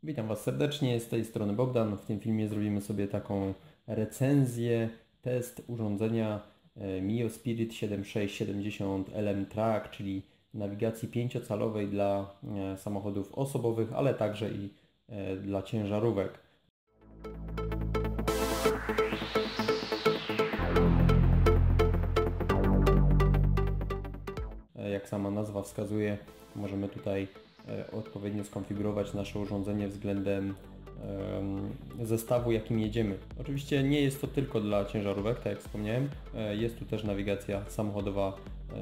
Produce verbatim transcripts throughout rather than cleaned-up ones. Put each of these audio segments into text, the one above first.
Witam Was serdecznie, z tej strony Bogdan. W tym filmie zrobimy sobie taką recenzję, test urządzenia e, Mio Spirit siedem sześć siedemdziesiąt L M Track, czyli nawigacji pięciocalowej dla e, samochodów osobowych, ale także i e, dla ciężarówek. E, Jak sama nazwa wskazuje, możemy tutaj e, odpowiednio skonfigurować nasze urządzenie względem zestawu, jakim jedziemy. Oczywiście nie jest to tylko dla ciężarówek, tak jak wspomniałem, jest tu też nawigacja samochodowa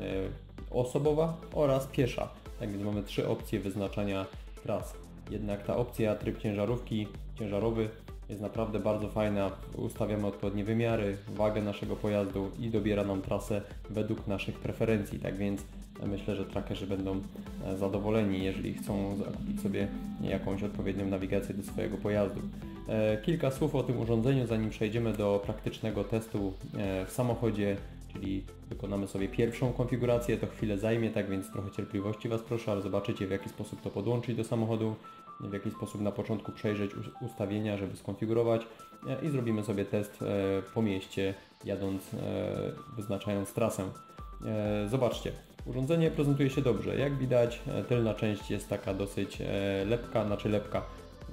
osobowa oraz piesza. Tak więc mamy trzy opcje wyznaczania tras. Jednak ta opcja tryb ciężarówki, ciężarowy jest naprawdę bardzo fajna. Ustawiamy odpowiednie wymiary, wagę naszego pojazdu i dobiera nam trasę według naszych preferencji. Tak więc myślę, że trackerzy będą zadowoleni, jeżeli chcą zakupić sobie jakąś odpowiednią nawigację do swojego pojazdu. Kilka słów o tym urządzeniu, zanim przejdziemy do praktycznego testu w samochodzie, czyli wykonamy sobie pierwszą konfigurację, to chwilę zajmie, tak więc trochę cierpliwości Was proszę, ale zobaczycie, w jaki sposób to podłączyć do samochodu, w jaki sposób na początku przejrzeć ustawienia, żeby skonfigurować i zrobimy sobie test po mieście, jadąc, wyznaczając trasę. Zobaczcie, urządzenie prezentuje się dobrze. Jak widać, tylna część jest taka dosyć lepka, znaczy lepka.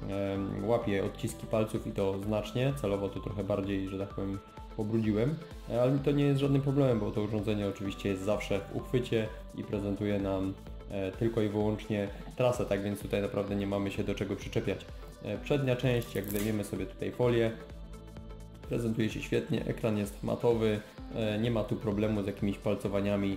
Łapie odciski palców i to znacznie, celowo to trochę bardziej, że tak powiem, pobrudziłem, ale to nie jest żadnym problemem, bo to urządzenie oczywiście jest zawsze w uchwycie i prezentuje nam tylko i wyłącznie trasę, tak więc tutaj naprawdę nie mamy się do czego przyczepiać. Przednia część, jak zdejmiemy sobie tutaj folię, prezentuje się świetnie, ekran jest matowy, nie ma tu problemu z jakimiś palcowaniami.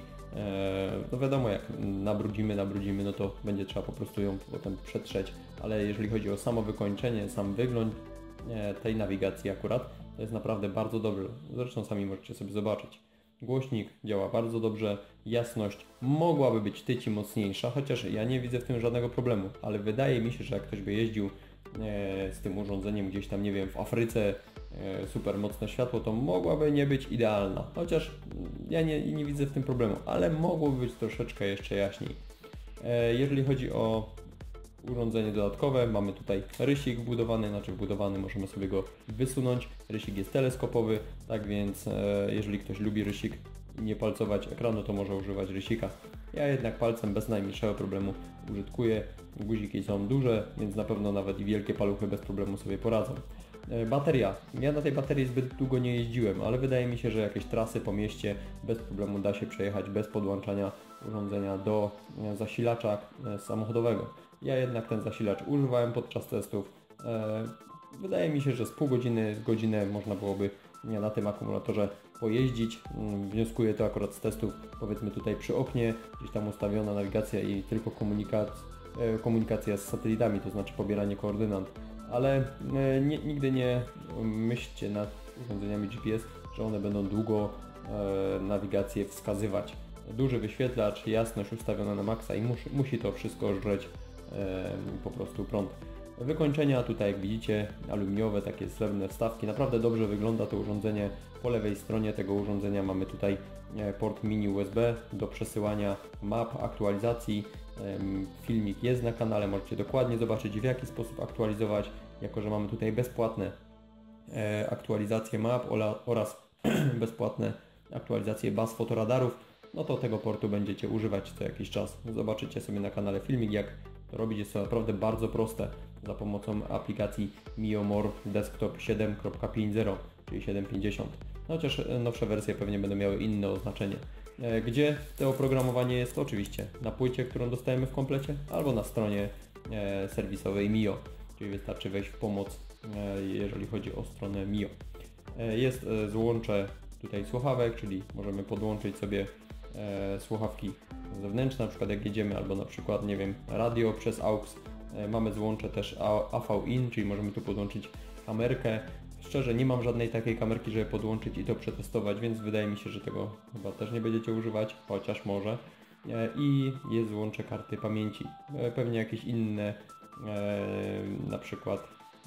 No wiadomo, jak nabrudzimy, nabrudzimy, no to będzie trzeba po prostu ją potem przetrzeć, ale jeżeli chodzi o samo wykończenie, sam wygląd tej nawigacji akurat, to jest naprawdę bardzo dobrze. Zresztą sami możecie sobie zobaczyć. Głośnik działa bardzo dobrze, jasność mogłaby być tyci mocniejsza, chociaż ja nie widzę w tym żadnego problemu, ale wydaje mi się, że jak ktoś by jeździł z tym urządzeniem gdzieś tam, nie wiem, w Afryce, super mocne światło, to mogłaby nie być idealna, chociaż ja nie, nie widzę w tym problemu, ale mogłoby być troszeczkę jeszcze jaśniej. Jeżeli chodzi o urządzenie dodatkowe, mamy tutaj rysik wbudowany, znaczy wbudowany, możemy sobie go wysunąć. Rysik jest teleskopowy, tak więc jeżeli ktoś lubi rysik i nie palcować ekranu, to może używać rysika. Ja jednak palcem bez najmniejszego problemu użytkuję. Guziki są duże, więc na pewno nawet i wielkie paluchy bez problemu sobie poradzą. Bateria. Ja na tej baterii zbyt długo nie jeździłem, ale wydaje mi się, że jakieś trasy po mieście bez problemu da się przejechać bez podłączania urządzenia do zasilacza samochodowego. Ja jednak ten zasilacz używałem podczas testów. Wydaje mi się, że z pół godziny, z godzinę można byłoby na tym akumulatorze pojeździć. Wnioskuję to akurat z testów, powiedzmy tutaj przy oknie, gdzieś tam ustawiona nawigacja i tylko komunikat, komunikacja z satelitami, to znaczy pobieranie koordynat. Ale nie, nigdy nie myślcie nad urządzeniami G P S, że one będą długo e, nawigację wskazywać. Duży wyświetlacz, jasność ustawiona na maksa i musi, musi to wszystko żreć e, po prostu prąd. Wykończenia tutaj, jak widzicie, aluminiowe, takie srebrne wstawki. Naprawdę dobrze wygląda to urządzenie. Po lewej stronie tego urządzenia mamy tutaj port mini U S B do przesyłania map, aktualizacji. Filmik jest na kanale, możecie dokładnie zobaczyć, w jaki sposób aktualizować, jako że mamy tutaj bezpłatne aktualizacje map oraz bezpłatne aktualizacje baz fotoradarów. No to tego portu będziecie używać co jakiś czas. Zobaczycie sobie na kanale filmik, jak to robić. Jest to naprawdę bardzo proste za pomocą aplikacji MioMore Desktop siedem pięć zero, czyli siedem pięćdziesiąt. Chociaż nowsze wersje pewnie będą miały inne oznaczenie. Gdzie to oprogramowanie jest? Oczywiście na płycie, którą dostajemy w komplecie, albo na stronie serwisowej Mio, czyli wystarczy wejść w pomoc, jeżeli chodzi o stronę Mio. Jest złącze tutaj słuchawek, czyli możemy podłączyć sobie e, słuchawki zewnętrzne, na przykład jak jedziemy, albo na przykład, nie wiem, radio przez A U X. E, mamy złącze też A V in, czyli możemy tu podłączyć kamerkę. Szczerze, nie mam żadnej takiej kamerki, żeby podłączyć i to przetestować, więc wydaje mi się, że tego chyba też nie będziecie używać, chociaż może. E, I jest złącze karty pamięci. E, pewnie jakieś inne, e, na przykład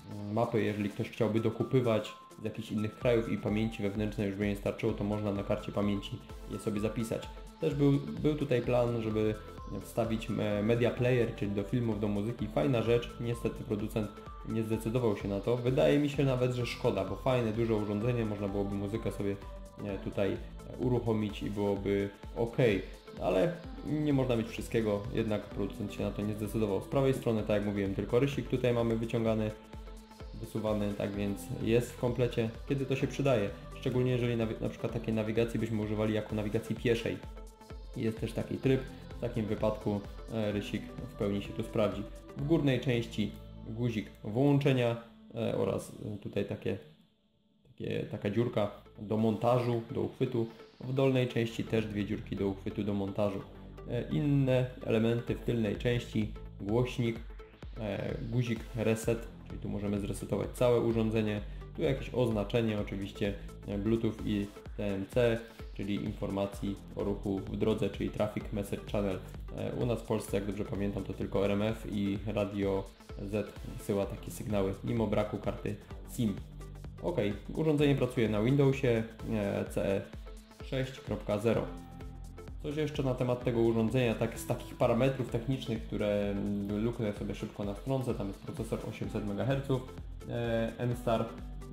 mapy, jeżeli ktoś chciałby dokupywać z jakichś innych krajów i pamięci wewnętrznej już by nie starczyło, to można na karcie pamięci je sobie zapisać. Też był, był tutaj plan, żeby wstawić media player, czyli do filmów, do muzyki. Fajna rzecz, niestety producent nie zdecydował się na to. Wydaje mi się nawet, że szkoda, bo fajne, duże urządzenie, można byłoby muzykę sobie tutaj uruchomić i byłoby ok. Ale nie można mieć wszystkiego, jednak producent się na to nie zdecydował. Z prawej strony, tak jak mówiłem, tylko rysik tutaj mamy wyciągany, wysuwany, tak więc jest w komplecie, kiedy to się przydaje. Szczególnie jeżeli na, na przykład takiej nawigacji byśmy używali jako nawigacji pieszej. Jest też taki tryb, w takim wypadku e, rysik w pełni się tu sprawdzi. W górnej części guzik włączenia e, oraz tutaj takie, takie, taka dziurka do montażu, do uchwytu. W dolnej części też dwie dziurki do uchwytu do montażu. E, inne elementy w tylnej części, głośnik, e, guzik reset, czyli tu możemy zresetować całe urządzenie. Tu jakieś oznaczenie, oczywiście Bluetooth i T M C, czyli informacji o ruchu w drodze, czyli Traffic Message Channel. U nas w Polsce, jak dobrze pamiętam, to tylko R M F i Radio Z wysyła takie sygnały, mimo braku karty SIM. Ok, urządzenie pracuje na Windowsie C E sześć kropka zero. Coś jeszcze na temat tego urządzenia, tak z takich parametrów technicznych, które luknę sobie szybko na stronce. Tam jest procesor osiemset megaherców, M-Star,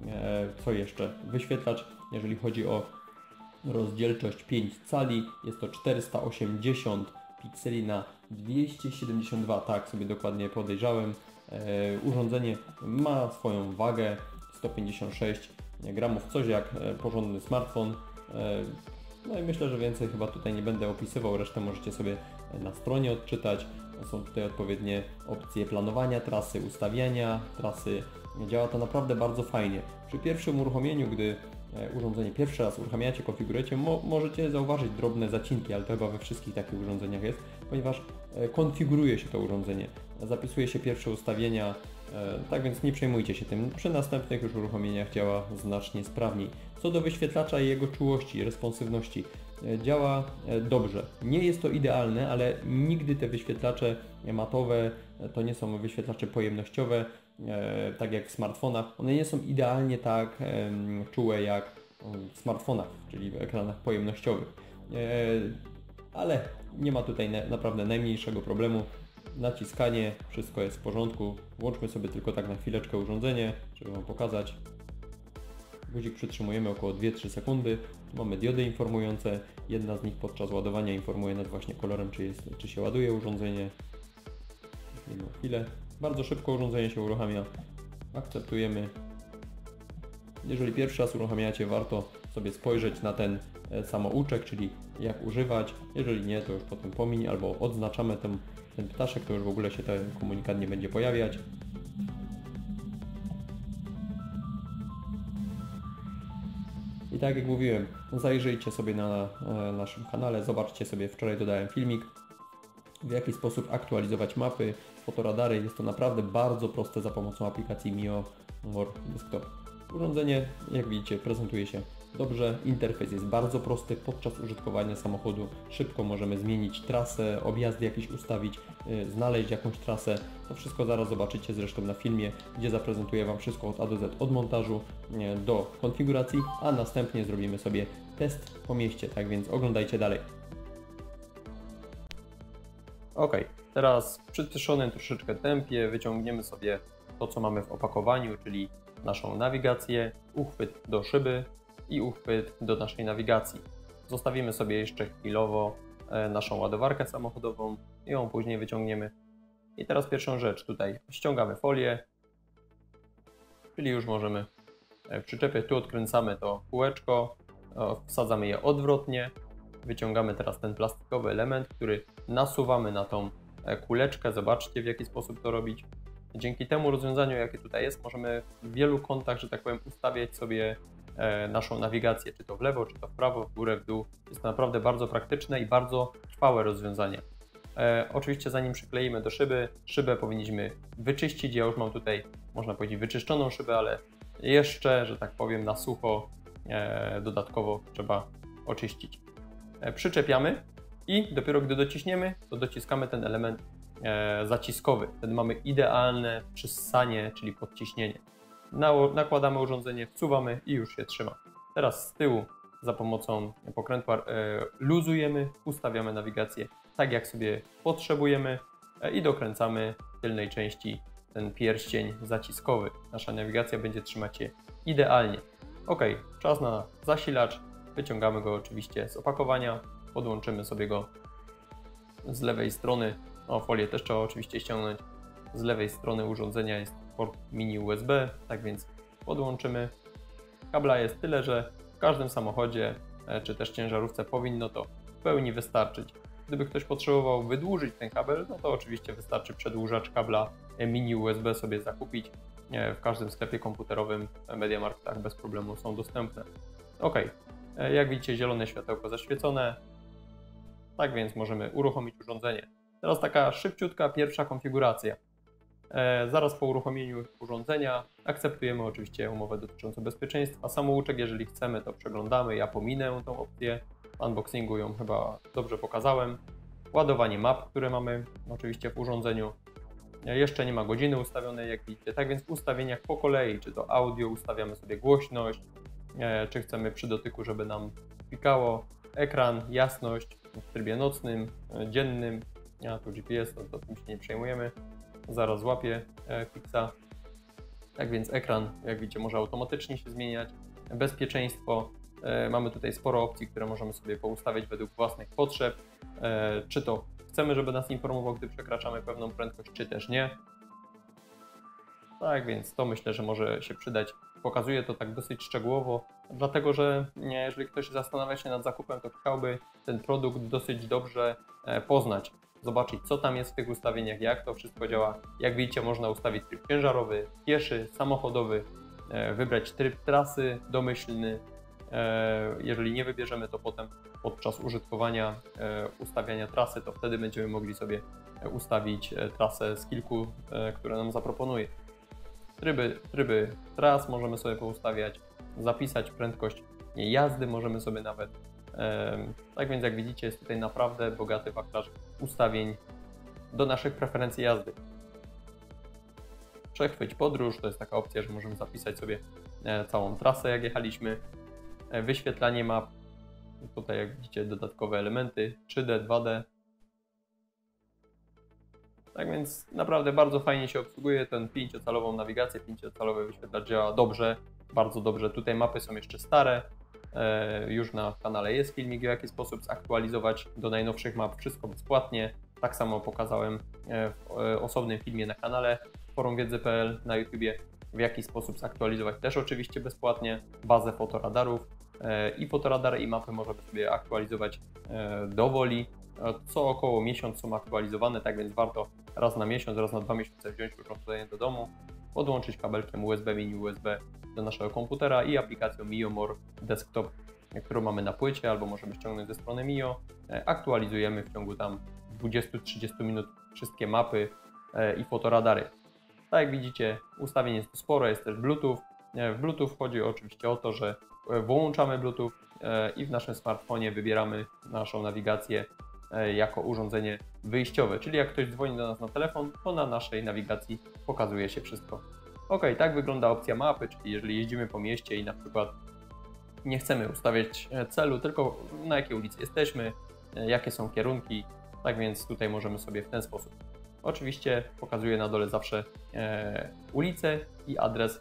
co jeszcze? Wyświetlacz, jeżeli chodzi o rozdzielczość pięć cali, jest to czterysta osiemdziesiąt pikseli na dwieście siedemdziesiąt dwa, tak sobie dokładnie podejrzałem. Urządzenie ma swoją wagę sto pięćdziesiąt sześć gramów, coś jak porządny smartfon. No i myślę, że więcej chyba tutaj nie będę opisywał, resztę możecie sobie na stronie odczytać. Są tutaj odpowiednie opcje planowania trasy, ustawiania trasy. Działa to naprawdę bardzo fajnie. Przy pierwszym uruchomieniu, gdy urządzenie pierwszy raz uruchamiacie, konfigurujecie, mo możecie zauważyć drobne zacinki, ale to chyba we wszystkich takich urządzeniach jest, ponieważ konfiguruje się to urządzenie, zapisuje się pierwsze ustawienia, tak więc nie przejmujcie się tym. Przy następnych już uruchomieniach działa znacznie sprawniej. Co do wyświetlacza i jego czułości, responsywności, działa dobrze. Nie jest to idealne, ale nigdy te wyświetlacze matowe to nie są wyświetlacze pojemnościowe, tak jak w smartfonach. One nie są idealnie tak czułe jak w smartfonach, czyli w ekranach pojemnościowych. Ale nie ma tutaj naprawdę najmniejszego problemu. Naciskanie, wszystko jest w porządku. Włączmy sobie tylko tak na chwileczkę urządzenie, żeby Wam pokazać. Guzik przytrzymujemy około dwie trzy sekundy. Tu mamy diody informujące. Jedna z nich podczas ładowania informuje nas właśnie kolorem, czy, jest, czy się ładuje urządzenie. Jedną chwilę. Bardzo szybko urządzenie się uruchamia. Akceptujemy. Jeżeli pierwszy raz uruchamiacie, warto sobie spojrzeć na ten samouczek, czyli jak używać. Jeżeli nie, to już potem pomiń, albo odznaczamy ten, ten ptaszek, to już w ogóle się ten komunikat nie będzie pojawiać. I tak jak mówiłem, zajrzyjcie sobie na e, naszym kanale, zobaczcie sobie, wczoraj dodałem filmik, w jaki sposób aktualizować mapy, fotoradary. Jest to naprawdę bardzo proste za pomocą aplikacji Mio More Desktop. Urządzenie, jak widzicie, prezentuje się dobrze, interfejs jest bardzo prosty. Podczas użytkowania samochodu szybko możemy zmienić trasę, objazdy jakieś ustawić, yy, znaleźć jakąś trasę. To wszystko zaraz zobaczycie zresztą na filmie, gdzie zaprezentuję Wam wszystko od A do Z, od montażu yy, do konfiguracji, a następnie zrobimy sobie test po mieście, tak więc oglądajcie dalej. Ok, teraz w przyspieszonym troszeczkę tempie wyciągniemy sobie to, co mamy w opakowaniu, czyli naszą nawigację, uchwyt do szyby i uchwyt do naszej nawigacji. Zostawimy sobie jeszcze chwilowo naszą ładowarkę samochodową i ją później wyciągniemy. I teraz pierwszą rzecz, tutaj ściągamy folię, czyli już możemy przyczepiać, tu odkręcamy to kółeczko, wsadzamy je odwrotnie, wyciągamy teraz ten plastikowy element, który nasuwamy na tą kuleczkę. Zobaczcie, w jaki sposób to robić. Dzięki temu rozwiązaniu, jakie tutaj jest, możemy w wielu kątach, że tak powiem, ustawiać sobie naszą nawigację, czy to w lewo, czy to w prawo, w górę, w dół. Jest to naprawdę bardzo praktyczne i bardzo trwałe rozwiązanie. E, oczywiście zanim przykleimy do szyby, szybę powinniśmy wyczyścić. Ja już mam tutaj, można powiedzieć, wyczyszczoną szybę, ale jeszcze, że tak powiem, na sucho e, dodatkowo trzeba oczyścić. E, przyczepiamy i dopiero gdy dociśniemy, to dociskamy ten element e, zaciskowy. Wtedy mamy idealne przyssanie, czyli podciśnienie. Na, nakładamy urządzenie, wsuwamy i już się trzyma. Teraz z tyłu za pomocą pokrętła e, luzujemy, ustawiamy nawigację tak jak sobie potrzebujemy e, i dokręcamy w tylnej części ten pierścień zaciskowy. Nasza nawigacja będzie trzymać się idealnie. Ok, czas na zasilacz. Wyciągamy go oczywiście z opakowania, podłączymy sobie go z lewej strony. O, folię też trzeba oczywiście ściągnąć. Z lewej strony urządzenia jest port mini U S B, tak więc podłączymy. Kabla jest tyle, że w każdym samochodzie czy też ciężarówce powinno to w pełni wystarczyć. Gdyby ktoś potrzebował wydłużyć ten kabel, no to oczywiście wystarczy przedłużacz kabla mini U S B sobie zakupić. W każdym sklepie komputerowym, MediaMarktach bez problemu są dostępne. Ok, jak widzicie zielone światełko zaświecone, tak więc możemy uruchomić urządzenie. Teraz taka szybciutka pierwsza konfiguracja. E, zaraz po uruchomieniu urządzenia akceptujemy oczywiście umowę dotyczącą bezpieczeństwa. Samouczek, jeżeli chcemy, to przeglądamy. Ja pominę tą opcję. W unboxingu ją chyba dobrze pokazałem. Ładowanie map, które mamy oczywiście w urządzeniu. E, jeszcze nie ma godziny ustawionej, jak widzicie. Tak więc w ustawieniach po kolei, czy to audio, ustawiamy sobie głośność, e, czy chcemy przy dotyku, żeby nam pikało. Ekran, jasność w trybie nocnym, e, dziennym. Ja tu G P S, to, to tym się nie przejmujemy. Zaraz złapię fixa. Tak więc ekran, jak widzicie, może automatycznie się zmieniać. Bezpieczeństwo. E, mamy tutaj sporo opcji, które możemy sobie poustawiać według własnych potrzeb. E, czy to chcemy, żeby nas informował, gdy przekraczamy pewną prędkość, czy też nie. Tak więc to myślę, że może się przydać. Pokazuję to tak dosyć szczegółowo, dlatego że nie, jeżeli ktoś zastanawia się nad zakupem, to chciałby ten produkt dosyć dobrze e, poznać. Zobaczyć, co tam jest w tych ustawieniach, jak to wszystko działa. Jak widzicie, można ustawić tryb ciężarowy, pieszy, samochodowy, e, wybrać tryb trasy domyślny. E, jeżeli nie wybierzemy, to potem podczas użytkowania, e, ustawiania trasy, to wtedy będziemy mogli sobie ustawić e, trasę z kilku, e, które nam zaproponuje. Tryby, tryby tras możemy sobie poustawiać, zapisać prędkość jazdy możemy sobie nawet. Tak więc jak widzicie, jest tutaj naprawdę bogaty wachlarz ustawień do naszych preferencji jazdy. Przechwyć podróż, to jest taka opcja, że możemy zapisać sobie całą trasę, jak jechaliśmy. Wyświetlanie map, tutaj jak widzicie dodatkowe elementy trzy D, dwa D. Tak więc naprawdę bardzo fajnie się obsługuje ten pięciocalową nawigację, pięciocalowy wyświetlacz działa dobrze, bardzo dobrze. Tutaj mapy są jeszcze stare. Już na kanale jest filmik, w jaki sposób zaktualizować do najnowszych map, wszystko bezpłatnie. Tak samo pokazałem w osobnym filmie na kanale forum wiedzy kropka p l na YouTubie, w jaki sposób zaktualizować też oczywiście bezpłatnie bazę fotoradarów i fotoradary i mapy możemy sobie aktualizować dowoli. Co około miesiąc są aktualizowane, tak więc warto raz na miesiąc, raz na dwa miesiące wziąć urządzenie do domu, podłączyć kabelkiem U S B, mini U S B do naszego komputera i aplikacją MioMore Desktop, którą mamy na płycie albo możemy ściągnąć ze strony Mio. Aktualizujemy w ciągu tam dwudziestu do trzydziestu minut wszystkie mapy i fotoradary. Tak jak widzicie, ustawień jest tu sporo, jest też Bluetooth. W Bluetooth chodzi oczywiście o to, że włączamy Bluetooth i w naszym smartfonie wybieramy naszą nawigację jako urządzenie wyjściowe, czyli jak ktoś dzwoni do nas na telefon, to na naszej nawigacji pokazuje się wszystko. Ok, tak wygląda opcja mapy, czyli jeżeli jeździmy po mieście i na przykład nie chcemy ustawiać celu, tylko na jakiej ulicy jesteśmy, jakie są kierunki, tak więc tutaj możemy sobie w ten sposób. Oczywiście pokazuję na dole zawsze e, ulicę i adres,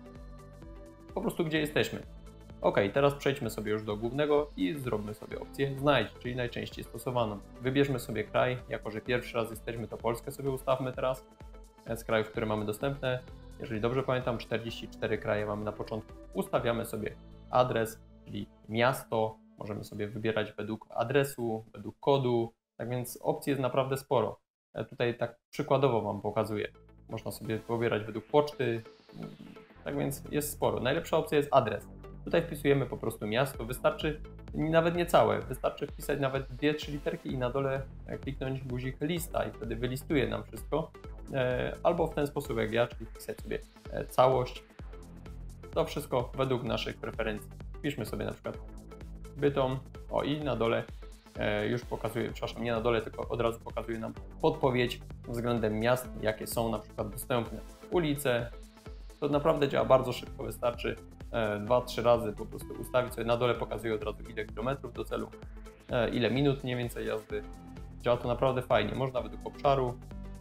po prostu gdzie jesteśmy. Ok, teraz przejdźmy sobie już do głównego i zróbmy sobie opcję znajdź, czyli najczęściej stosowaną. Wybierzmy sobie kraj, jako że pierwszy raz jesteśmy, to Polskę sobie ustawmy teraz z krajów, które mamy dostępne. Jeżeli dobrze pamiętam, czterdzieści cztery kraje mamy na początku. Ustawiamy sobie adres, czyli miasto, możemy sobie wybierać według adresu, według kodu, tak więc opcji jest naprawdę sporo. Tutaj tak przykładowo Wam pokazuję. Można sobie pobierać według poczty, tak więc jest sporo. Najlepsza opcja jest adres. Tutaj wpisujemy po prostu miasto, wystarczy nawet nie całe, wystarczy wpisać nawet dwie, trzy literki i na dole kliknąć guzik lista i wtedy wylistuje nam wszystko. Albo w ten sposób jak ja, czyli wpisać sobie całość. To wszystko według naszych preferencji. Wpiszmy sobie na przykład Bytom, o i na dole e, już pokazuje, przepraszam, nie na dole, tylko od razu pokazuje nam podpowiedź względem miast, jakie są na przykład dostępne. Ulice, to naprawdę działa bardzo szybko, wystarczy dwa trzy razy po prostu ustawić sobie, na dole pokazuje od razu ile kilometrów do celu, e, ile minut mniej więcej jazdy. Działa to naprawdę fajnie, można według obszaru.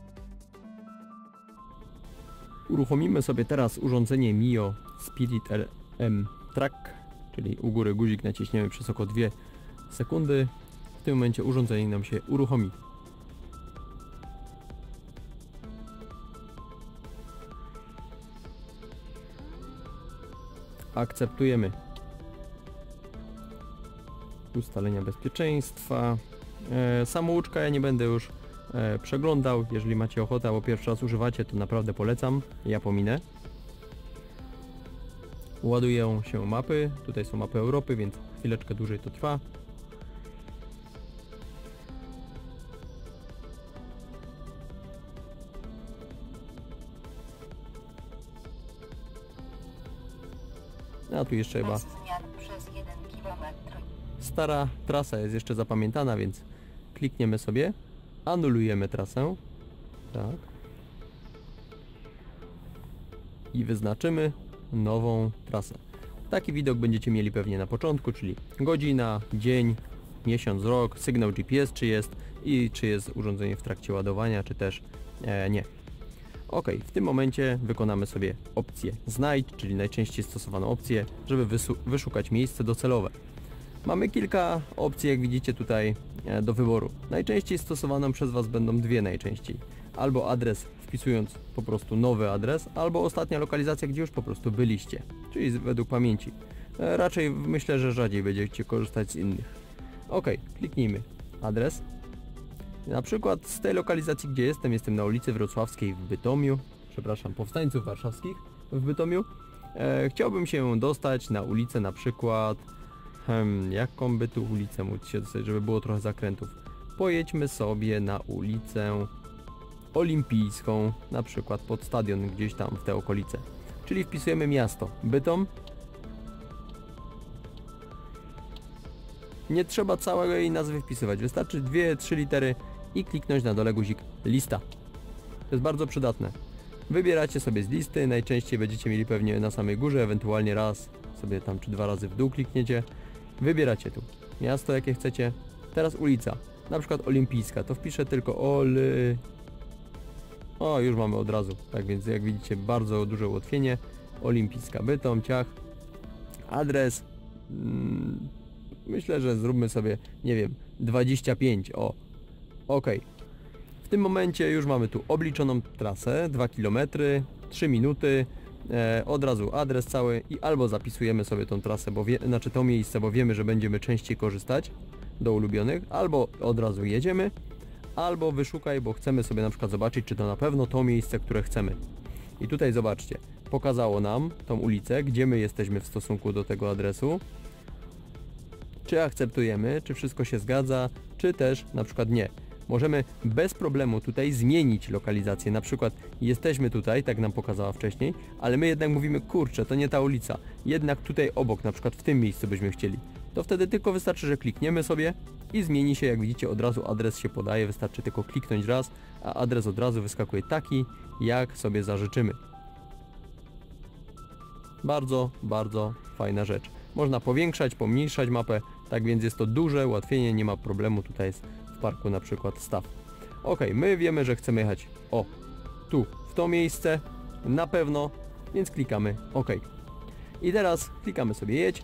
Uruchomimy sobie teraz urządzenie Mio Spirit L M Track, czyli u góry guzik naciśniemy przez około dwie sekundy. W tym momencie urządzenie nam się uruchomi. Akceptujemy ustalenia bezpieczeństwa. E, samouczka ja nie będę już e, przeglądał. Jeżeli macie ochotę albo pierwszy raz używacie, to naprawdę polecam. Ja pominę. Ładują się mapy. Tutaj są mapy Europy, więc chwileczkę dłużej to trwa. A tu jeszcze chyba stara trasa jest jeszcze zapamiętana, więc klikniemy sobie, anulujemy trasę, tak, i wyznaczymy nową trasę. Taki widok będziecie mieli pewnie na początku, czyli godzina, dzień, miesiąc, rok, sygnał G P S czy jest i czy jest urządzenie w trakcie ładowania, czy też e, nie. Ok, w tym momencie wykonamy sobie opcję znajdź, czyli najczęściej stosowaną opcję, żeby wyszukać miejsce docelowe. Mamy kilka opcji, jak widzicie tutaj, do wyboru. Najczęściej stosowaną przez Was będą dwie najczęściej. Albo adres wpisując po prostu nowy adres, albo ostatnia lokalizacja, gdzie już po prostu byliście, czyli według pamięci. Raczej myślę, że rzadziej będziecie korzystać z innych. Ok, kliknijmy adres. Na przykład z tej lokalizacji, gdzie jestem, jestem na ulicy Wrocławskiej w Bytomiu, przepraszam, Powstańców Warszawskich w Bytomiu. E, chciałbym się dostać na ulicę na przykład, hmm, jaką by tu ulicę móc się dostać, żeby było trochę zakrętów. Pojedźmy sobie na ulicę Olimpijską, na przykład pod stadion gdzieś tam w te okolice. Czyli wpisujemy miasto Bytom. Nie trzeba całej nazwy wpisywać, wystarczy dwie trzy litery i kliknąć na dole guzik lista. To jest bardzo przydatne. Wybieracie sobie z listy, najczęściej będziecie mieli pewnie na samej górze, ewentualnie raz sobie tam czy dwa razy w dół klikniecie. Wybieracie tu miasto, jakie chcecie. Teraz ulica, na przykład Olimpijska, to wpiszę tylko Oly... O, już mamy od razu, tak więc jak widzicie bardzo duże ułatwienie. Olimpijska, Bytom, ciach. Adres... Hmm, myślę, że zróbmy sobie, nie wiem, dwadzieścia pięć, o. Ok. W tym momencie już mamy tu obliczoną trasę, dwa kilometry, trzy minuty, e, od razu adres cały i albo zapisujemy sobie tą trasę, bo wie, znaczy to miejsce, bo wiemy, że będziemy częściej korzystać do ulubionych, albo od razu jedziemy, albo wyszukaj, bo chcemy sobie na przykład zobaczyć, czy to na pewno to miejsce, które chcemy. I tutaj zobaczcie, pokazało nam tą ulicę, gdzie my jesteśmy w stosunku do tego adresu. Czy akceptujemy, czy wszystko się zgadza, czy też na przykład nie. Możemy bez problemu tutaj zmienić lokalizację, na przykład jesteśmy tutaj, tak nam pokazała wcześniej, ale my jednak mówimy, kurczę, to nie ta ulica, jednak tutaj obok, na przykład w tym miejscu byśmy chcieli. To wtedy tylko wystarczy, że klikniemy sobie i zmieni się, jak widzicie, od razu adres się podaje, wystarczy tylko kliknąć raz, a adres od razu wyskakuje taki, jak sobie zażyczymy. Bardzo, bardzo fajna rzecz. Można powiększać, pomniejszać mapę, tak więc jest to duże ułatwienie, nie ma problemu, tutaj jest w parku na przykład staw. Ok, my wiemy, że chcemy jechać, o, tu, w to miejsce, na pewno, więc klikamy OK. I teraz klikamy sobie jedź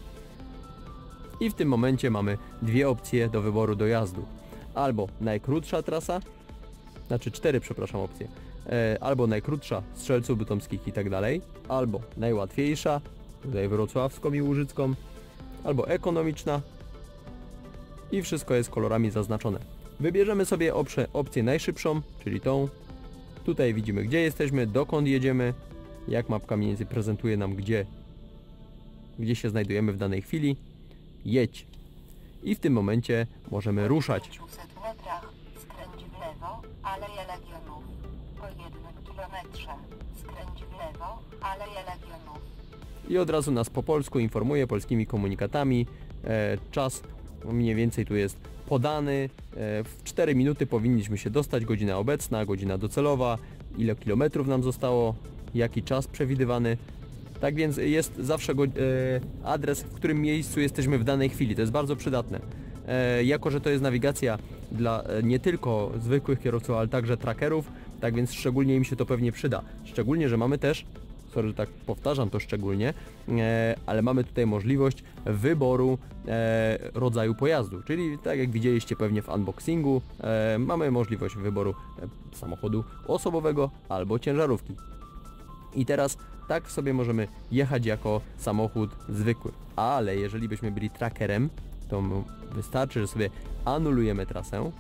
i w tym momencie mamy dwie opcje do wyboru dojazdu. Albo najkrótsza trasa, znaczy cztery, przepraszam, opcje, e, albo najkrótsza Strzelców Bytomskich i tak dalej, albo najłatwiejsza, tutaj Wrocławską i Łużycką, albo ekonomiczna i wszystko jest kolorami zaznaczone. Wybierzemy sobie opcję najszybszą, czyli tą. Tutaj widzimy, gdzie jesteśmy, dokąd jedziemy, jak mapka mniej więcej prezentuje nam, gdzie, gdzie się znajdujemy w danej chwili. Jedź. I w tym momencie możemy ruszać. W pięciuset metrach skręć w lewo, Aleja Legionów. Po jednym kilometrze skręć w lewo, Aleja Legionów. I od razu nas po polsku informuje polskimi komunikatami. E, czas mniej więcej tu jest podany. W cztery minuty powinniśmy się dostać, godzina obecna, godzina docelowa, ile kilometrów nam zostało, jaki czas przewidywany. Tak więc jest zawsze go, e, adres, w którym miejscu jesteśmy w danej chwili. To jest bardzo przydatne. E, jako że to jest nawigacja dla e, nie tylko zwykłych kierowców, ale także trackerów, tak więc szczególnie im się to pewnie przyda. Szczególnie, że mamy też, sorry, że tak powtarzam to szczególnie, e, ale mamy tutaj możliwość wyboru e, rodzaju pojazdu. Czyli tak jak widzieliście pewnie w unboxingu, e, mamy możliwość wyboru e, samochodu osobowego albo ciężarówki. I teraz tak sobie możemy jechać jako samochód zwykły, ale jeżeli byśmy byli trackerem, to wystarczy, że sobie anulujemy trasę,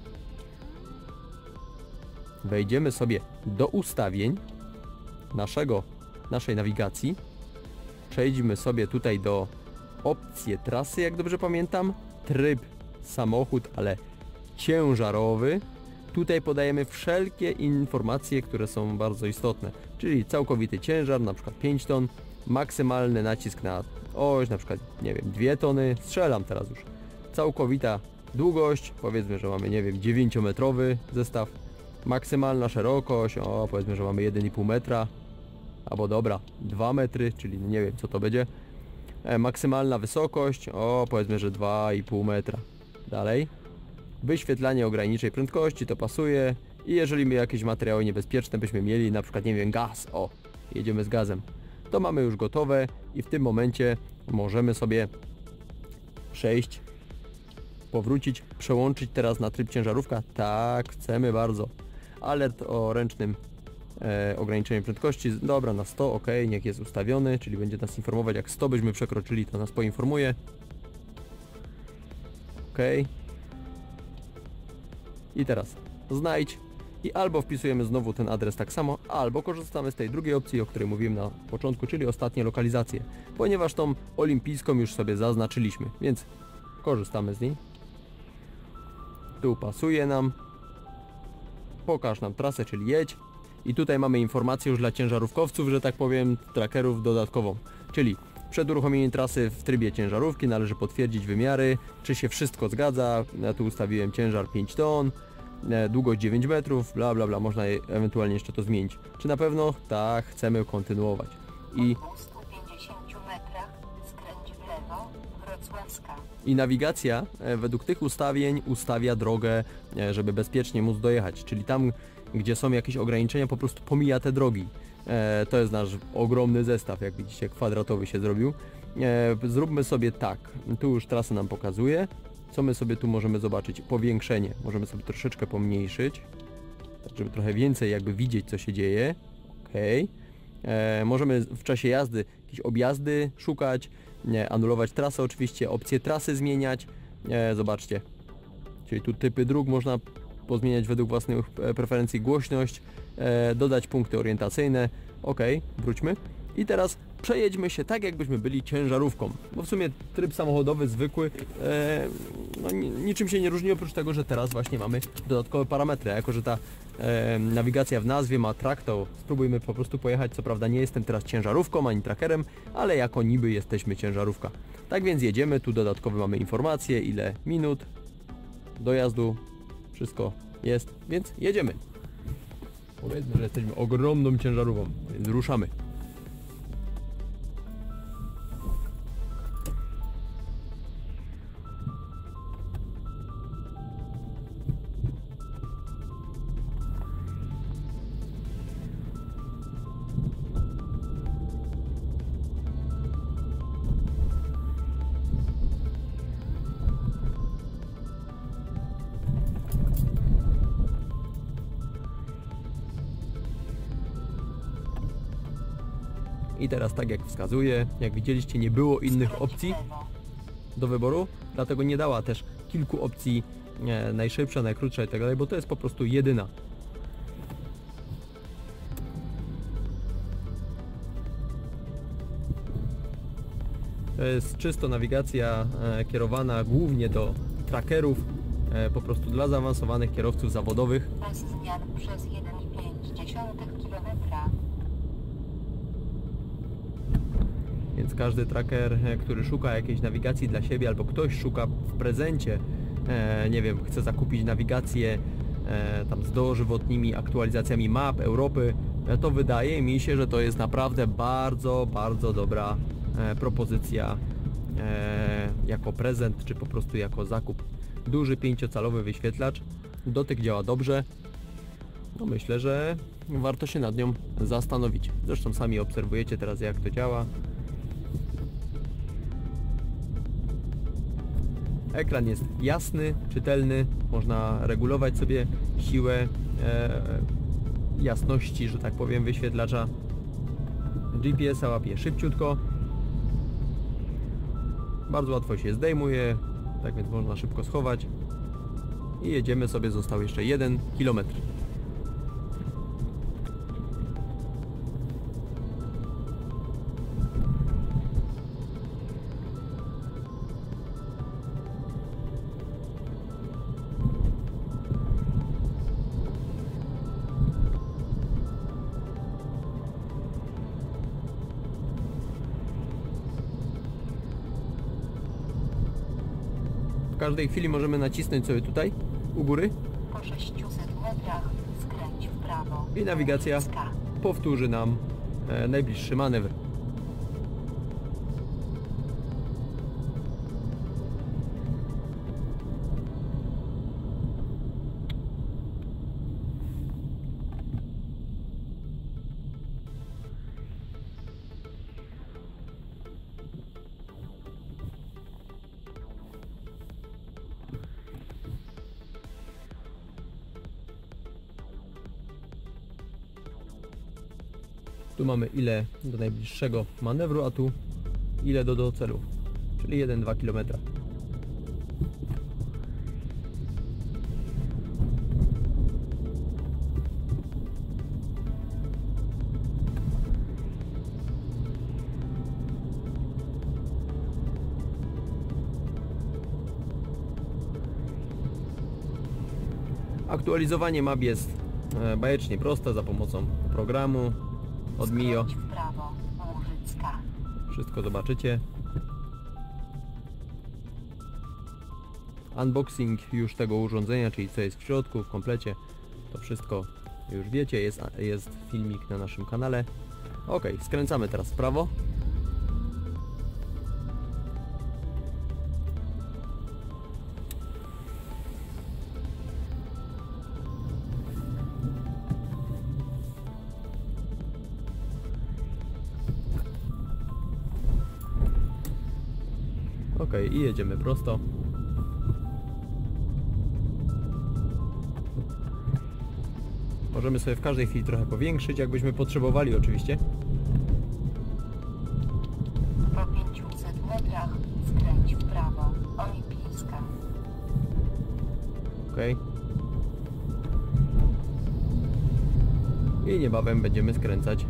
wejdziemy sobie do ustawień naszego, naszej nawigacji, przejdźmy sobie tutaj do opcji trasy, jak dobrze pamiętam, tryb samochód, ale ciężarowy. Tutaj podajemy wszelkie informacje, które są bardzo istotne, czyli całkowity ciężar, na przykład pięć ton, maksymalny nacisk na oś, na przykład, nie wiem, dwie tony, strzelam teraz już, całkowita długość, powiedzmy, że mamy, nie wiem, dziewięciometrowy zestaw, maksymalna szerokość, o, powiedzmy, że mamy jeden i pół metra, albo dobra, dwa metry, czyli nie wiem, co to będzie, e, maksymalna wysokość, o, powiedzmy, że dwa i pół metra, dalej. Wyświetlanie ograniczej prędkości, to pasuje. I jeżeli my jakieś materiały niebezpieczne byśmy mieli, na przykład, nie wiem, gaz, o, jedziemy z gazem, to mamy już gotowe i w tym momencie możemy sobie przejść, powrócić, przełączyć teraz na tryb ciężarówka. Tak, chcemy bardzo. Alert o ręcznym e, ograniczeniu prędkości, dobra, na sto, ok, niech jest ustawiony, czyli będzie nas informować, jak sto byśmy przekroczyli, to nas poinformuje. Ok. I teraz znajdź i albo wpisujemy znowu ten adres tak samo, albo korzystamy z tej drugiej opcji, o której mówiłem na początku, czyli ostatnie lokalizacje, ponieważ tą olimpijską już sobie zaznaczyliśmy, więc korzystamy z niej. Tu pasuje nam, pokaż nam trasę, czyli jedź, i tutaj mamy informację już dla ciężarówkowców, że tak powiem, trackerów dodatkową, czyli przed uruchomieniem trasy w trybie ciężarówki należy potwierdzić wymiary, czy się wszystko zgadza. Ja tu ustawiłem ciężar pięć ton, długość dziewięć metrów, bla bla bla, można ewentualnie jeszcze to zmienić. Czy na pewno? Tak, chcemy kontynuować. I Po stu pięćdziesięciu metrach skręć w lewo, Wrocławska. I nawigacja według tych ustawień ustawia drogę, żeby bezpiecznie móc dojechać, czyli tam, gdzie są jakieś ograniczenia, po prostu pomija te drogi. E, to jest nasz ogromny zestaw, jak widzicie, kwadratowy się zrobił. E, zróbmy sobie tak, tu już trasę nam pokazuje. Co my sobie tu możemy zobaczyć? Powiększenie, możemy sobie troszeczkę pomniejszyć, tak żeby trochę więcej jakby widzieć, co się dzieje. Ok. E, możemy w czasie jazdy jakieś objazdy szukać, nie, anulować trasę oczywiście, opcje trasy zmieniać. E, zobaczcie, czyli tu typy dróg można pozmieniać według własnych preferencji, głośność, e, dodać punkty orientacyjne. Ok, wróćmy. I teraz przejedźmy się tak, jakbyśmy byli ciężarówką, bo w sumie tryb samochodowy zwykły e, no, niczym się nie różni, oprócz tego, że teraz właśnie mamy dodatkowe parametry, a jako że ta e, nawigacja w nazwie ma track, to spróbujmy po prostu pojechać. Co prawda nie jestem teraz ciężarówką ani trackerem, ale jako niby jesteśmy ciężarówka. Tak więc jedziemy, tu dodatkowe mamy informacje, ile minut dojazdu, wszystko jest, więc jedziemy. Powiedzmy, że jesteśmy ogromną ciężarówką, więc ruszamy. I teraz tak jak wskazuje, jak widzieliście, nie było innych opcji do wyboru, dlatego nie dała też kilku opcji, nie, najszybsza, najkrótsza i tak dalej, bo to jest po prostu jedyna. To jest czysto nawigacja e, kierowana głównie do trackerów, e, po prostu dla zaawansowanych kierowców zawodowych. Pas zmian przez jeden i pięć kilometra. Więc każdy tracker, który szuka jakiejś nawigacji dla siebie, albo ktoś szuka w prezencie, e, nie wiem, chce zakupić nawigację e, tam z dożywotnimi aktualizacjami map Europy, e, to wydaje mi się, że to jest naprawdę bardzo, bardzo dobra e, propozycja e, jako prezent, czy po prostu jako zakup. Duży pięciocalowy wyświetlacz, dotyk działa dobrze. No myślę, że warto się nad nią zastanowić. Zresztą sami obserwujecie teraz, jak to działa. Ekran jest jasny, czytelny, można regulować sobie siłę e, jasności, że tak powiem, wyświetlacza. G P S-a łapie szybciutko. Bardzo łatwo się zdejmuje, tak więc można szybko schować. I jedziemy sobie, został jeszcze jeden kilometr. W każdej chwili możemy nacisnąć sobie tutaj u góry Po sześciuset metrach skręć w prawo. i nawigacja Olimpijska. powtórzy nam e, najbliższy manewr. Tu mamy ile do najbliższego manewru, a tu ile do docelu, czyli jeden do dwóch kilometrów. Aktualizowanie map jest e, bajecznie proste za pomocą programu od Mio. Skręć w prawo. Łużycka. Wszystko zobaczycie. Unboxing już tego urządzenia, czyli co jest w środku, w komplecie. To wszystko już wiecie, jest, jest filmik na naszym kanale. Ok, skręcamy teraz w prawo. Ok, i jedziemy prosto. Możemy sobie w każdej chwili trochę powiększyć, jakbyśmy potrzebowali oczywiście. Po pięciuset metrach skręć w prawo. Olimpijska. Ok. I niebawem będziemy skręcać.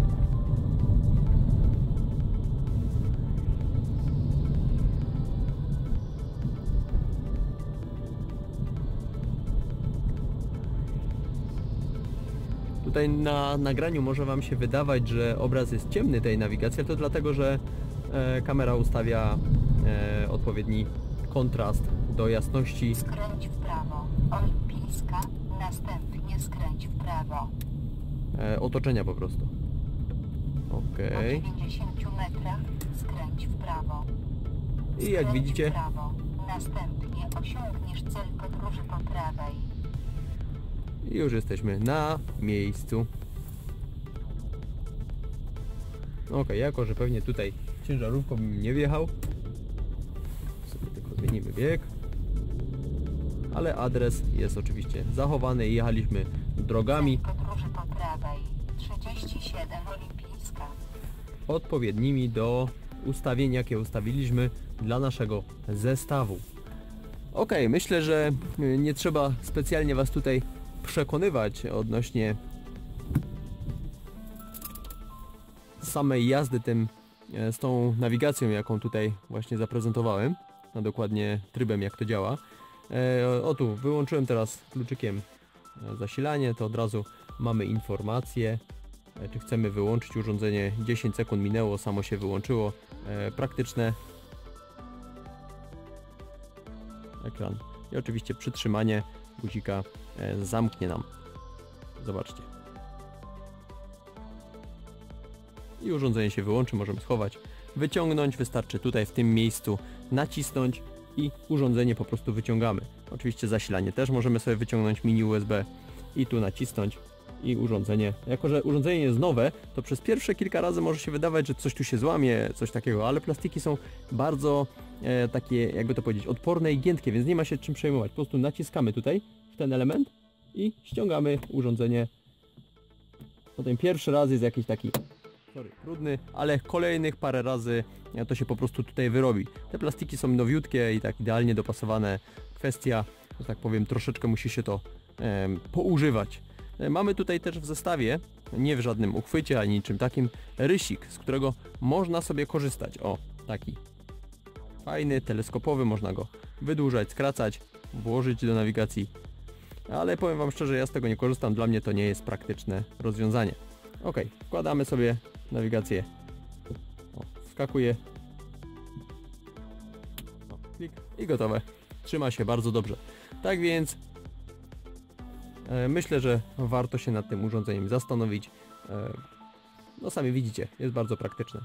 Tutaj na nagraniu może Wam się wydawać, że obraz jest ciemny tej nawigacji, ale to dlatego, że e, kamera ustawia e, odpowiedni kontrast do jasności. Skręć w prawo. Olimpijska. Następnie skręć w prawo. E, otoczenia po prostu. Po Okej. dziewięćdziesięciu metrach skręć w prawo. I jak Skręć widzicie, w prawo. Następnie osiągniesz cel podróży po prawej. już jesteśmy na miejscu. Ok, jako że pewnie tutaj ciężarówką bym nie wjechał, sobie tylko zmienimy bieg. Ale adres jest oczywiście zachowany i jechaliśmy drogami Cel podróży po prawej. trzydzieści siedem Olimpijska. odpowiednimi do ustawień, jakie ustawiliśmy dla naszego zestawu. Ok, myślę, że nie trzeba specjalnie Was tutaj przekonywać odnośnie samej jazdy tym, z tą nawigacją, jaką tutaj właśnie zaprezentowałem, a dokładnie trybem, jak to działa. E, o tu, wyłączyłem teraz kluczykiem zasilanie, to od razu mamy informację, czy chcemy wyłączyć urządzenie. dziesięć sekund minęło, samo się wyłączyło. E, praktyczne. Ekran. I oczywiście przytrzymanie guzika e, zamknie nam. Zobaczcie. I urządzenie się wyłączy, możemy schować, wyciągnąć, wystarczy tutaj w tym miejscu nacisnąć i urządzenie po prostu wyciągamy. Oczywiście zasilanie też możemy sobie wyciągnąć, mini U S B i tu nacisnąć i urządzenie, jako że urządzenie jest nowe, to przez pierwsze kilka razy może się wydawać, że coś tu się złamie, coś takiego, ale plastiki są bardzo e, takie, jakby to powiedzieć, odporne i giętkie, więc nie ma się czym przejmować. Po prostu naciskamy tutaj w ten element i ściągamy urządzenie. Potem pierwszy raz jest jakiś taki sorry, trudny, ale kolejnych parę razy to się po prostu tutaj wyrobi. Te plastiki są nowiutkie i tak idealnie dopasowane. Kwestia, że tak powiem, troszeczkę musi się to e, poużywać. E, mamy tutaj też w zestawie, nie w żadnym uchwycie ani niczym takim, rysik, z którego można sobie korzystać. O, taki fajny, teleskopowy, można go wydłużać, skracać, włożyć do nawigacji. Ale powiem wam szczerze, ja z tego nie korzystam, dla mnie to nie jest praktyczne rozwiązanie. Ok, wkładamy sobie nawigację, o, wskakuje, o, klik i gotowe. Trzyma się bardzo dobrze. Tak więc e, myślę, że warto się nad tym urządzeniem zastanowić. E, no sami widzicie, jest bardzo praktyczne.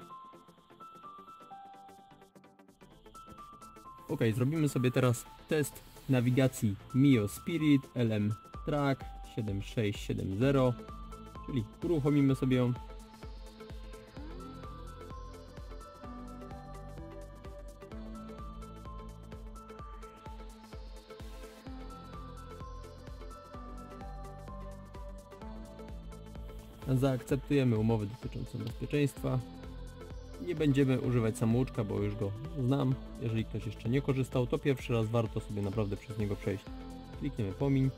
Ok, zrobimy sobie teraz test nawigacji Mio Spirit L M Track siedem sześć siedem zero, czyli uruchomimy sobie ją. Zaakceptujemy umowę dotyczącą bezpieczeństwa. Nie będziemy używać samouczka, bo już go znam. Jeżeli ktoś jeszcze nie korzystał, to pierwszy raz warto sobie naprawdę przez niego przejść. Klikniemy pomiń.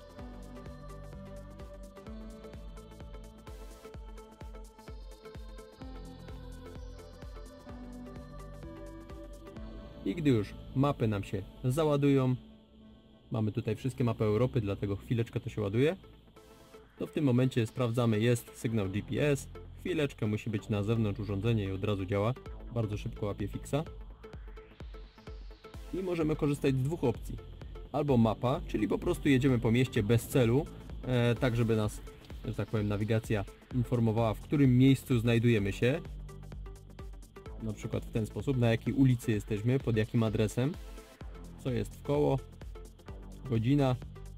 I gdy już mapy nam się załadują, mamy tutaj wszystkie mapy Europy, dlatego chwileczkę to się ładuje, to w tym momencie sprawdzamy, jest sygnał G P S, chwileczkę musi być na zewnątrz urządzenie i od razu działa, bardzo szybko łapie fixa. I możemy korzystać z dwóch opcji. Albo mapa, czyli po prostu jedziemy po mieście bez celu, e, tak żeby nas, że tak powiem, nawigacja informowała, w którym miejscu znajdujemy się. Na przykład w ten sposób, na jakiej ulicy jesteśmy, pod jakim adresem, co jest wkoło, godzina.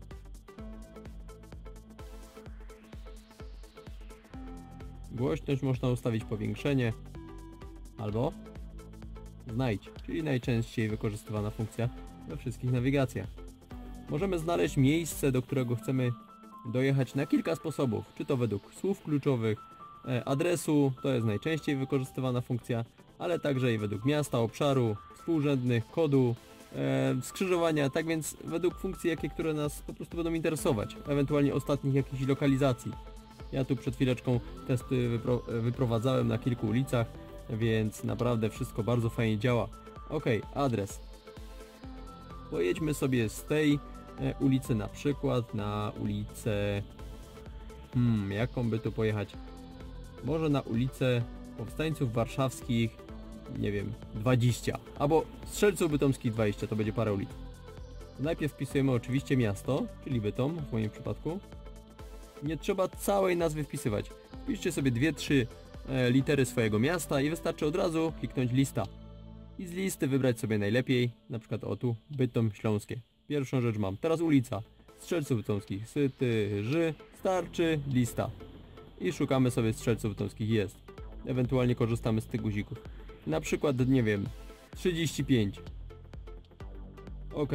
Głośność można ustawić powiększenie, albo znajdź, czyli najczęściej wykorzystywana funkcja we wszystkich nawigacjach. Możemy znaleźć miejsce, do którego chcemy dojechać na kilka sposobów, czy to według słów kluczowych, adresu, to jest najczęściej wykorzystywana funkcja, ale także i według miasta, obszaru, współrzędnych, kodu, e, skrzyżowania, tak więc według funkcji, jakie, które nas po prostu będą interesować, ewentualnie ostatnich jakichś lokalizacji. Ja tu przed chwileczką testy wypro wyprowadzałem na kilku ulicach, więc naprawdę wszystko bardzo fajnie działa. Ok, adres. Pojedźmy sobie z tej e, ulicy na przykład na ulicę... Hmm, jaką by tu pojechać? Może na ulicę Powstańców Warszawskich, nie wiem, dwadzieścia, albo Strzelców Bytomskich dwadzieścia, to będzie parę ulic. Najpierw wpisujemy oczywiście miasto, czyli Bytom w moim przypadku. Nie trzeba całej nazwy wpisywać. Wpiszcie sobie dwie trzy e, litery swojego miasta i wystarczy od razu kliknąć lista. I z listy wybrać sobie najlepiej, na przykład o tu, Bytom Śląskie. Pierwszą rzecz mam. Teraz ulica. Strzelców Bytomskich, Syty, Ży, starczy lista. I szukamy sobie Strzelców Bytomskich, jest. Ewentualnie korzystamy z tych guzików. Na przykład, nie wiem, trzydzieści pięć. Ok.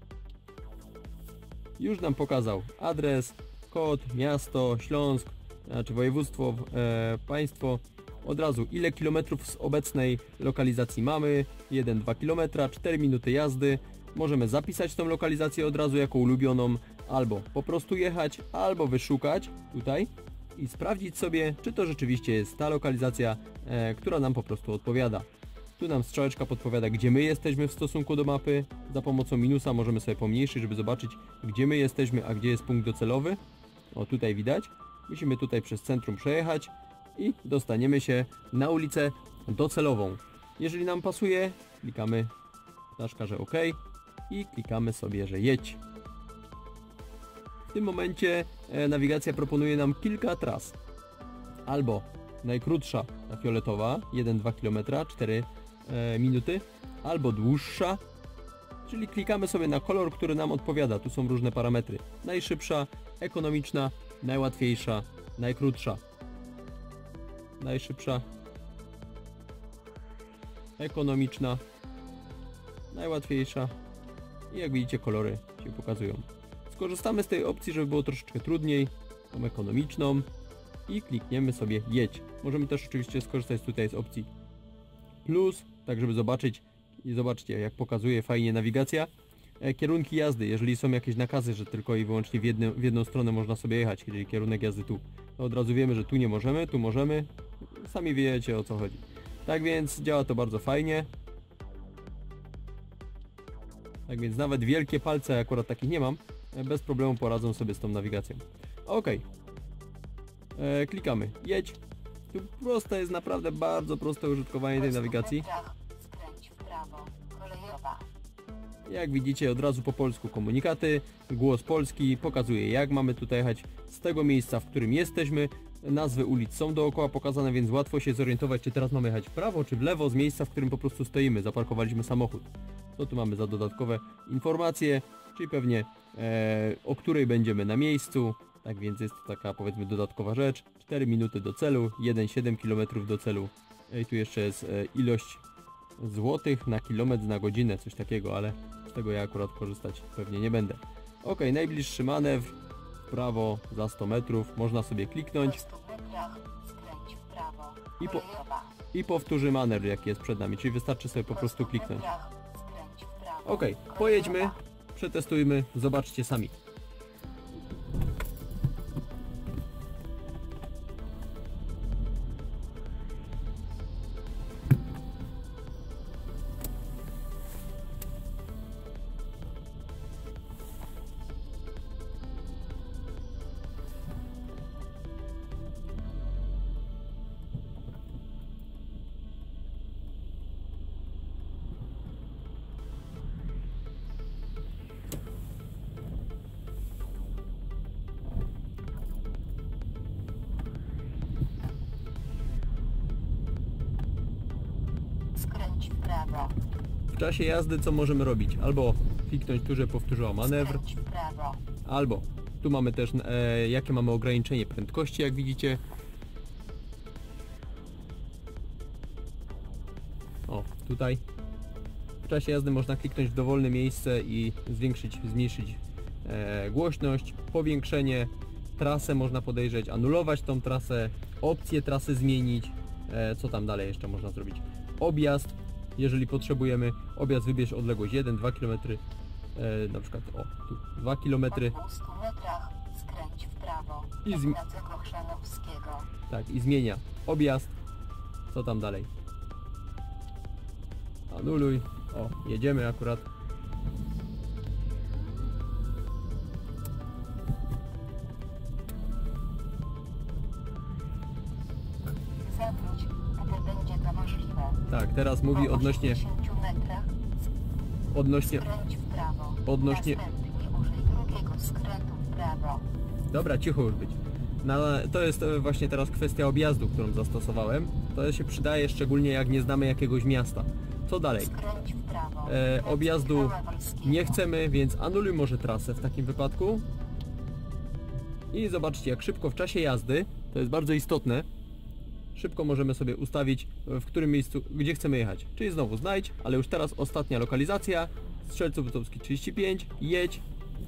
Już nam pokazał adres, kod, miasto, Śląsk, znaczy województwo, e, państwo. Od razu ile kilometrów z obecnej lokalizacji mamy, jeden do dwóch kilometrów, cztery minuty jazdy. Możemy zapisać tą lokalizację od razu jako ulubioną, albo po prostu jechać, albo wyszukać tutaj i sprawdzić sobie, czy to rzeczywiście jest ta lokalizacja, e, która nam po prostu odpowiada. Tu nam strzałeczka podpowiada, gdzie my jesteśmy w stosunku do mapy. Za pomocą minusa możemy sobie pomniejszyć, żeby zobaczyć, gdzie my jesteśmy, a gdzie jest punkt docelowy. O, tutaj widać. Musimy tutaj przez centrum przejechać i dostaniemy się na ulicę docelową. Jeżeli nam pasuje, klikamy flaszka, że OK i klikamy sobie, że jedź. W tym momencie e, nawigacja proponuje nam kilka tras. Albo najkrótsza, ta fioletowa, jeden do dwóch kilometrów, cztery e, minuty, albo dłuższa, czyli klikamy sobie na kolor, który nam odpowiada. Tu są różne parametry. Najszybsza, ekonomiczna, najłatwiejsza, najkrótsza. Najszybsza, ekonomiczna, najłatwiejsza i jak widzicie kolory się pokazują. Skorzystamy z tej opcji, żeby było troszeczkę trudniej, tą ekonomiczną i klikniemy sobie jedź. Możemy też oczywiście skorzystać tutaj z opcji plus, tak żeby zobaczyć i zobaczcie jak pokazuje fajnie nawigacja. E, kierunki jazdy, jeżeli są jakieś nakazy, że tylko i wyłącznie w, jednym, w jedną stronę można sobie jechać, czyli kierunek jazdy tu, to od razu wiemy, że tu nie możemy, tu możemy, sami wiecie o co chodzi. Tak więc działa to bardzo fajnie. Tak więc nawet wielkie palce, akurat takich nie mam, bez problemu poradzą sobie z tą nawigacją. Ok. E, klikamy jedź. Tu proste jest, naprawdę bardzo proste użytkowanie tej nawigacji. Skręć w prawo, kolejowa. Jak widzicie od razu po polsku komunikaty, głos polski pokazuje jak mamy tutaj jechać z tego miejsca, w którym jesteśmy. Nazwy ulic są dookoła pokazane, więc łatwo się zorientować, czy teraz mamy jechać w prawo, czy w lewo z miejsca, w którym po prostu stoimy, zaparkowaliśmy samochód. Co tu mamy za dodatkowe informacje, czyli pewnie e, o której będziemy na miejscu. Tak więc jest to taka powiedzmy dodatkowa rzecz. cztery minuty do celu, jeden przecinek siedem kilometrów do celu. I tu jeszcze jest e, ilość złotych na kilometr na godzinę, coś takiego, ale z tego ja akurat korzystać pewnie nie będę. Ok, najbliższy manewr w prawo za sto metrów, można sobie kliknąć Po stu metrach skręć w prawo, i, po, kolejowa. i powtórzy manewr jaki jest przed nami, czyli wystarczy sobie po Po prostu stu kliknąć. metrach skręć w prawo, Ok, kolejowa. pojedźmy, przetestujmy, zobaczcie sami. Skręć w prawo, W czasie jazdy co możemy robić? Albo kliknąć tu, że powtórzyła manewr, skręć w prawo, albo tu mamy też e, jakie mamy ograniczenie prędkości, jak widzicie. O, tutaj w czasie jazdy można kliknąć w dowolne miejsce i zwiększyć, zmniejszyć e, głośność, powiększenie, trasę można podejrzeć, anulować tą trasę, opcję trasy zmienić, e, co tam dalej jeszcze można zrobić. Objazd, jeżeli potrzebujemy, objazd wybierz odległość jeden do dwóch kilometrów, e, na przykład o, tu dwa kilometry. po dwustu metrach skręć w prawo, I zmi- Ignacego Chrzanowskiego. Tak, i zmienia objazd, co tam dalej. Anuluj, o, jedziemy akurat. Zawróć, gdy będzie to możliwe. Tak, teraz mówi Po odnośnie, osiemdziesięciu metrach odnośnie, skręć w prawo. odnośnie, Następnie użyj drugiego skrętu w prawo. dobra, cicho już być. Na, to jest e, właśnie teraz kwestia objazdu, którą zastosowałem. To się przydaje szczególnie jak nie znamy jakiegoś miasta. Co dalej? Skręć w prawo. E, objazdu Michała Wolskiego. nie chcemy, więc anuluj może trasę w takim wypadku. I zobaczcie, jak szybko w czasie jazdy, to jest bardzo istotne, szybko możemy sobie ustawić, w którym miejscu, gdzie chcemy jechać. Czyli znowu znajdź, ale już teraz ostatnia lokalizacja, Strzelców Witowski trzydzieści pięć, jedź.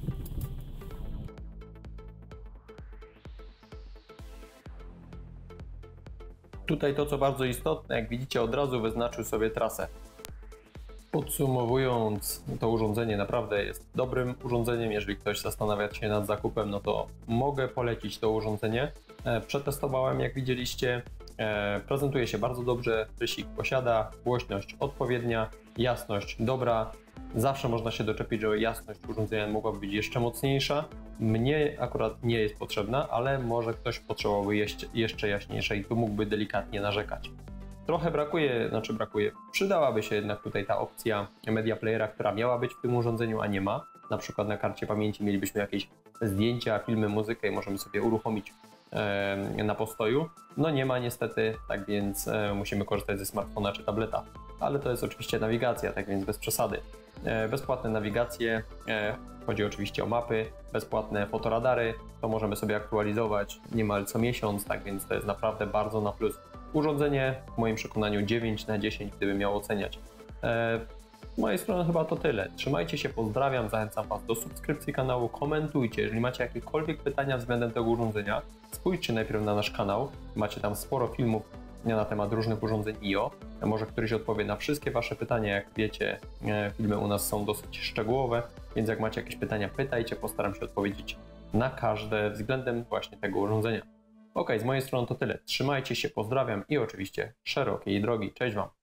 Tutaj to co bardzo istotne, jak widzicie od razu wyznaczył sobie trasę. Podsumowując, to urządzenie naprawdę jest dobrym urządzeniem. Jeżeli ktoś zastanawia się nad zakupem, no to mogę polecić to urządzenie. Przetestowałem, jak widzieliście, E, prezentuje się bardzo dobrze, rysik posiada, głośność odpowiednia, jasność dobra. Zawsze można się doczepić, że jasność urządzenia mogłaby być jeszcze mocniejsza. Mnie akurat nie jest potrzebna, ale może ktoś potrzebowałby jeszcze, jeszcze jaśniejszej i tu mógłby delikatnie narzekać. Trochę brakuje, znaczy brakuje, przydałaby się jednak tutaj ta opcja media playera, która miała być w tym urządzeniu, a nie ma. Na przykład na karcie pamięci mielibyśmy jakieś zdjęcia, filmy, muzykę i możemy sobie uruchomić e, na postoju. No nie ma niestety, tak więc e, musimy korzystać ze smartfona czy tableta. Ale to jest oczywiście nawigacja, tak więc bez przesady. E, bezpłatne nawigacje, e, chodzi oczywiście o mapy, bezpłatne fotoradary, to możemy sobie aktualizować niemal co miesiąc, tak więc to jest naprawdę bardzo na plus. Urządzenie w moim przekonaniu dziewięć na dziesięć, gdybym miał oceniać. E, z mojej strony chyba to tyle. Trzymajcie się, pozdrawiam, zachęcam Was do subskrypcji kanału, komentujcie, jeżeli macie jakiekolwiek pytania względem tego urządzenia, spójrzcie najpierw na nasz kanał, macie tam sporo filmów na temat różnych urządzeń I O. Może któryś odpowie na wszystkie Wasze pytania, jak wiecie, filmy u nas są dosyć szczegółowe, więc jak macie jakieś pytania, pytajcie, postaram się odpowiedzieć na każde względem właśnie tego urządzenia. Ok, z mojej strony to tyle. Trzymajcie się, pozdrawiam i oczywiście szerokiej drogi. Cześć Wam!